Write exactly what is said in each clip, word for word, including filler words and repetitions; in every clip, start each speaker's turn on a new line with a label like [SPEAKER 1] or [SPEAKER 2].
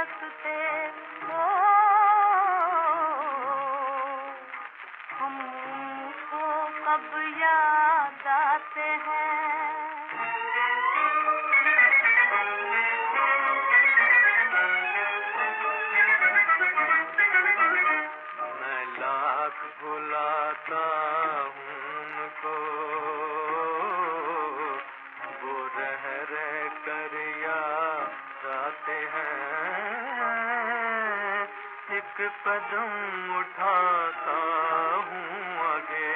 [SPEAKER 1] देखते हो हमको कब याद आते हैं।
[SPEAKER 2] मैं लाख भुलाता हूँ उनको, वो रह रह कर याद आते हैं। एक कदम उठाता हूँ आगे,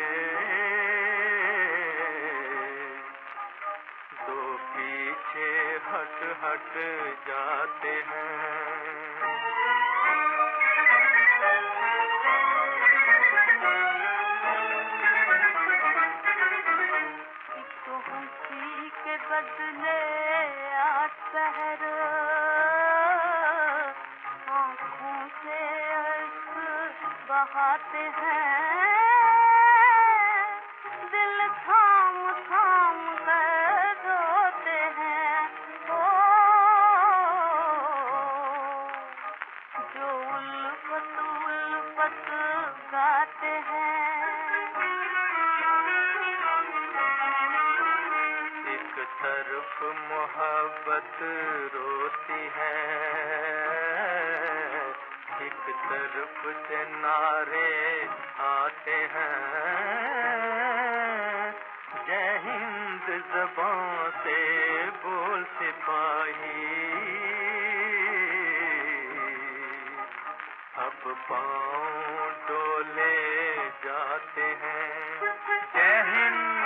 [SPEAKER 2] दो पीछे हट हट जाते हैं।
[SPEAKER 1] के बदले आज शहर आँखों से अश्क बहाते हैं। दिल थाम थाम कर रोते हैं ओ जो उल्फत उल्फत गाते हैं।
[SPEAKER 2] तरफ मोहब्बत रोती है, एक तरफ से नारे आते हैं। जय हिंद ज़बां से बोल सिपाही, अब पाँव डोले जाते हैं। जय हिंद।